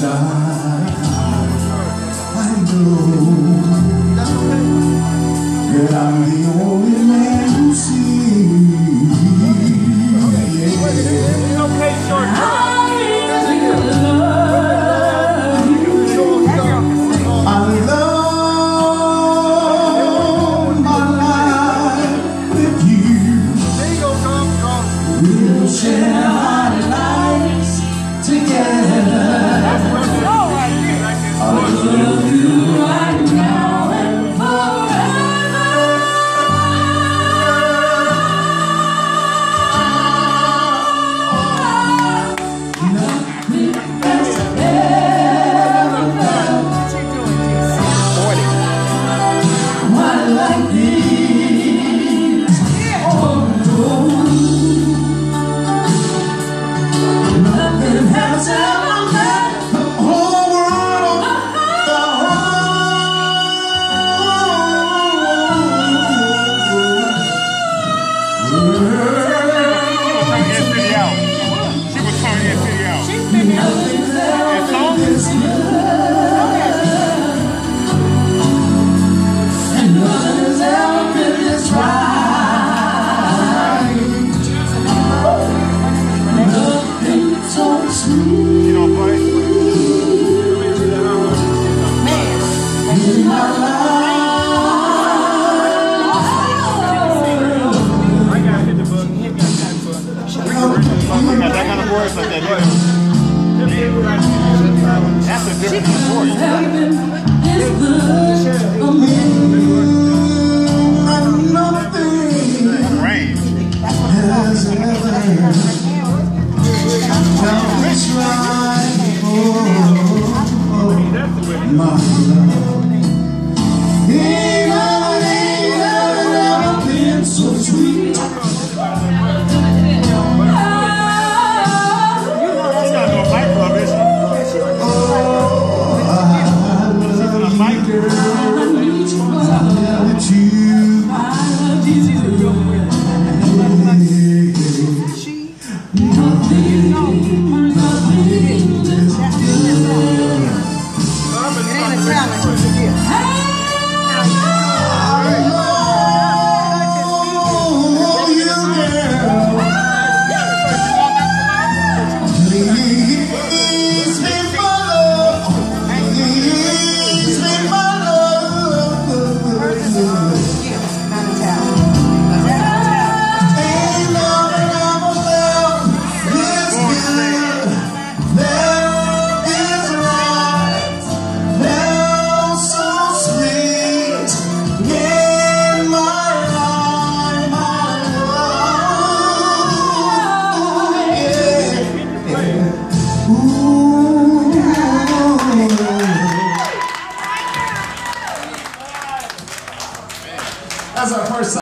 I know that I'm the only man who sees. We'll share our lives together. I love you right now and forever. Nothing has ever felt quite like this. Oh no. Nothing has ever met the whole world, the whole world. She was turning that city out. She's been Nothing's ever been this good, and nothing's ever been this right. Nothing's so sweet. You don't play? In my life. I gotta hit the button. You got that kind of voice like that, that's a different voice. Heaven is good for me. And nothing Range. has ever done this right for my love. Ain't never been so sweet. Nothing